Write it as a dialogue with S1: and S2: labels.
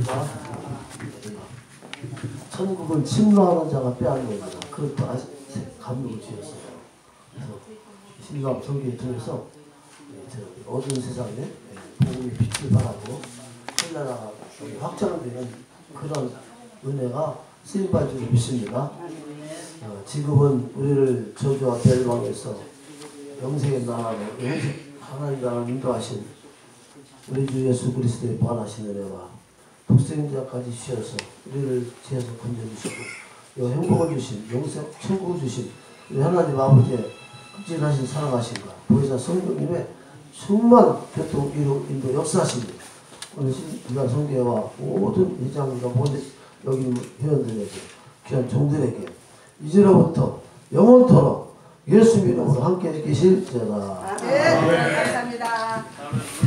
S1: 우리가 천국을 침노하는 자가 빼앗는다. 그것도 아주 감동을 주셨어요. 그래서 신랑 설교를 통해서 어두운 세상에 복음의 빛을 발하고 헬라나가 확장되는 그런 은혜가 쓰임받을 줄 믿습니다. 지금은 우리를 저주와 멸망에서 영생의 나라로 하나님 나라를 인도하신 우리 주 예수 그리스도의 무한하신 은혜와 독생자까지 주셔서 우리를 죄에서 건져주시고 행복을 주신 영생 천국을 주신 우리 하나님 아버지의 극진하신 사랑하신가 보혜사 성령님의 충만 교통 인도 역사하십니다. 오늘 귀한 성교회와 모든 회장과 모든 여기 회원들에게 귀한 종들에게 이제로부터 영원토록 예수 이름으로 함께 계실지어다.
S2: 네, 감사합니다.